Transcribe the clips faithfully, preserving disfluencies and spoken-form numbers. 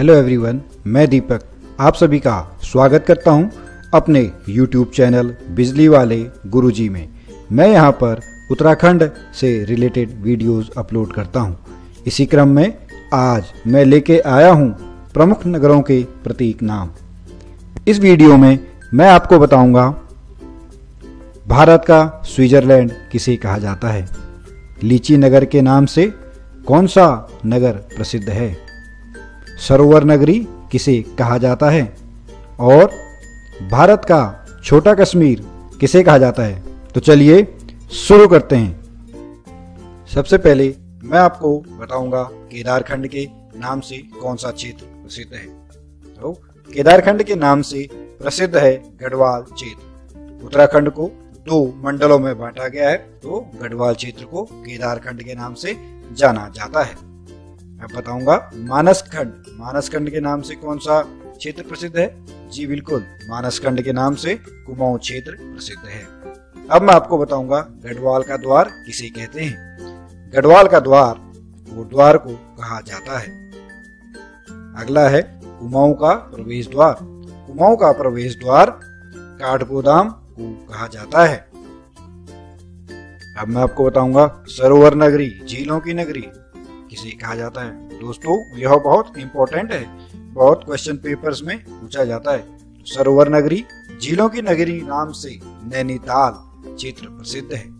Hello everyone, मैं दीपक आप सभी का स्वागत करता हूं अपने यूट्यूब चैनल बिजली वाले गुरुजी में। मैं यहां पर उत्तराखंड से रिलेटेड वीडियोस अपलोड करता हूं। इसी क्रम में आज मैं लेके आया हूं प्रमुख नगरों के प्रतीक नाम। इस वीडियो में मैं आपको बताऊंगा भारत का स्विट्जरलैंड किसे कहा जाता है, लीची नगर के नाम से कौन सा नगर प्रसिद्ध है, सरोवर नगरी किसे कहा जाता है और भारत का छोटा कश्मीर किसे कहा जाता है। तो चलिए शुरू करते हैं। सबसे पहले मैं आपको बताऊंगा केदारखंड के नाम से कौन सा क्षेत्र प्रसिद्ध है। तो केदारखंड के नाम से प्रसिद्ध है गढ़वाल क्षेत्र। उत्तराखंड को दो मंडलों में बांटा गया है, तो गढ़वाल क्षेत्र को केदारखंड के नाम से जाना जाता है। मैं बताऊंगा मानसखंड, मानसखंड के नाम से कौन सा क्षेत्र प्रसिद्ध है। जी बिल्कुल, मानसखंड के नाम से कुमाऊं क्षेत्र प्रसिद्ध है। अब मैं आपको बताऊंगा गढ़वाल का द्वार किसे कहते हैं। गढ़वाल का द्वार वो द्वार को कहा जाता है। अगला है कुमाऊं का प्रवेश द्वार। कुमाऊं का प्रवेश द्वार काठगोदाम को कहा जाता है। अब मैं आपको बताऊंगा सरोवर नगरी, झीलों की नगरी किसे कहा जाता है। दोस्तों यह बहुत इंपॉर्टेंट है, बहुत क्वेश्चन पेपर्स में पूछा जाता है। सरोवर नगरी, झीलों की नगरी नाम से नैनीताल क्षेत्र प्रसिद्ध है।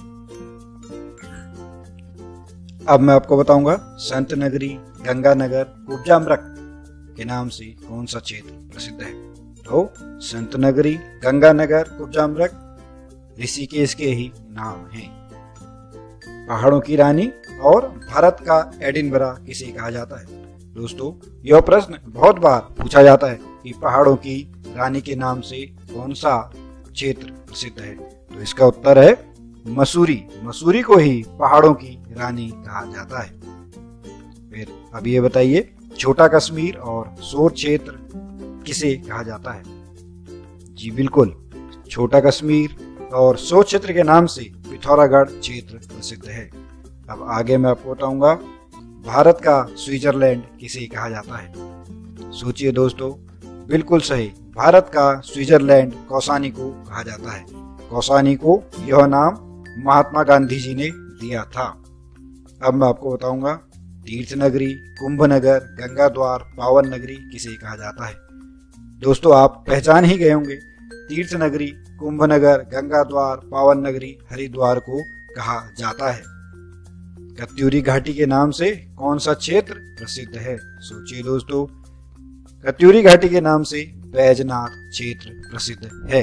अब मैं आपको बताऊंगा संत नगरी, गंगानगर, कुब्जामृत के नाम से कौन सा क्षेत्र प्रसिद्ध है। तो संत नगरी, गंगानगर, कुब्जामृत ऋषिकेश के ही नाम हैं। पहाड़ों की रानी और भारत का एडिनबरा किसे कहा जाता है। दोस्तों यह प्रश्न बहुत बार पूछा जाता है कि पहाड़ों की रानी के नाम से कौन सा क्षेत्र प्रसिद्ध है। तो इसका उत्तर है मसूरी। मसूरी को ही पहाड़ों की रानी कहा जाता है। फिर अब ये बताइए छोटा कश्मीर और सोर क्षेत्र किसे कहा जाता है। जी बिल्कुल, छोटा कश्मीर और सोर क्षेत्र के नाम से पिथौरागढ़ क्षेत्र प्रसिद्ध है। अब आगे मैं आपको बताऊंगा भारत का स्विट्जरलैंड किसे कहा जाता है। सोचिए दोस्तों, बिल्कुल सही, भारत का स्विट्जरलैंड कौसानी को कहा जाता है। कौसानी को यह नाम महात्मा गांधी जी ने दिया था। अब मैं आपको बताऊंगा तीर्थ नगरी, कुंभ नगर, गंगा द्वार, पावन नगरी किसे कहा जाता है। दोस्तों आप पहचान ही गए होंगे, तीर्थ नगरी, कुंभ नगर, गंगा द्वार, पावन नगरी हरिद्वार को कहा जाता है। कत्यूरी घाटी के नाम से कौन सा क्षेत्र प्रसिद्ध है। सोचिए दोस्तों, कत्यूरी घाटी के नाम से बैजनाथ क्षेत्र प्रसिद्ध है।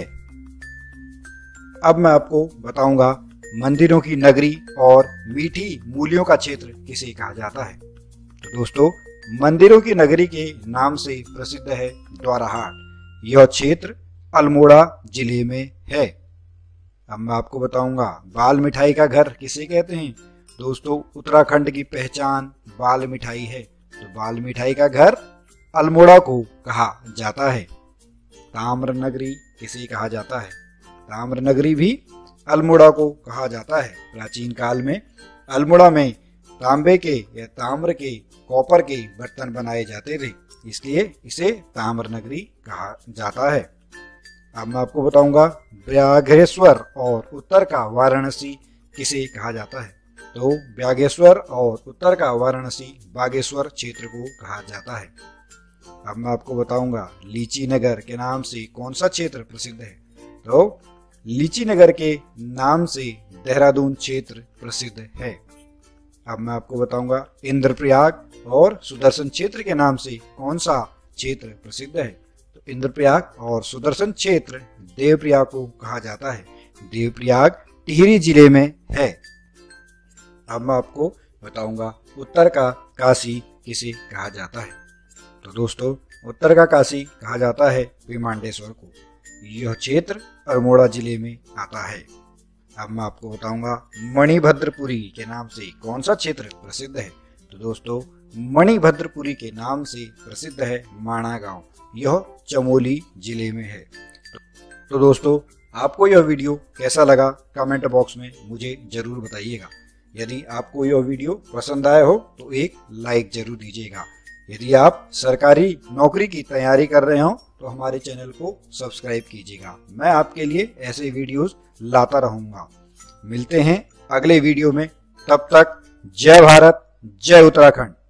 अब मैं आपको बताऊंगा मंदिरों की नगरी और मीठी मूलियों का क्षेत्र किसे कहा जाता है। तो दोस्तों मंदिरों की नगरी के नाम से प्रसिद्ध है द्वाराहाट। यह क्षेत्र अल्मोड़ा जिले में है। अब मैं आपको बताऊंगा बाल मिठाई का घर किसे कहते हैं। दोस्तों उत्तराखंड की पहचान बाल मिठाई है, तो बाल मिठाई का घर अल्मोड़ा को कहा जाता है। ताम्र नगरी किसे कहा जाता है। ताम्र नगरी भी अल्मोड़ा को कहा जाता है। प्राचीन काल में अल्मोड़ा में तांबे के या ताम्र के, कॉपर के बर्तन बनाए जाते थे, इसलिए इसे ताम्र नगरी कहा जाता है। अब मैं आपको बताऊंगा ब्याघेश्वर और उत्तर का वाराणसी किसे कहा जाता है। तो ब्यागेश्वर और उत्तर का वाराणसी बागेश्वर क्षेत्र को कहा जाता है। अब मैं आपको बताऊंगा लीची नगर के नाम से कौन सा क्षेत्र प्रसिद्ध है। तो लीची नगर के नाम से देहरादून क्षेत्र प्रसिद्ध है। अब मैं आपको बताऊंगा इंद्रप्रयाग और सुदर्शन क्षेत्र के नाम से कौन सा क्षेत्र प्रसिद्ध है। तो इंद्रप्रयाग और सुदर्शन क्षेत्र देवप्रयाग को कहा जाता है। देवप्रयाग टिहरी जिले में है। अब मैं आपको बताऊंगा उत्तर का काशी किसे कहा जाता है। तो दोस्तों उत्तर का काशी कहा जाता है विमांडेश्वर को। यह क्षेत्र अल्मोड़ा जिले में आता है। अब मैं आपको बताऊंगा मणिभद्रपुरी के नाम से कौन सा क्षेत्र प्रसिद्ध है। तो दोस्तों मणिभद्रपुरी के नाम से प्रसिद्ध है माणा गांव। यह चमोली जिले में है। तो दोस्तों आपको यह वीडियो कैसा लगा कमेंट बॉक्स में मुझे जरूर बताइएगा। यदि आपको यह वीडियो पसंद आया हो तो एक लाइक जरूर दीजिएगा। यदि आप सरकारी नौकरी की तैयारी कर रहे हो तो हमारे चैनल को सब्सक्राइब कीजिएगा। मैं आपके लिए ऐसे वीडियोस लाता रहूंगा। मिलते हैं अगले वीडियो में, तब तक जय भारत, जय उत्तराखंड।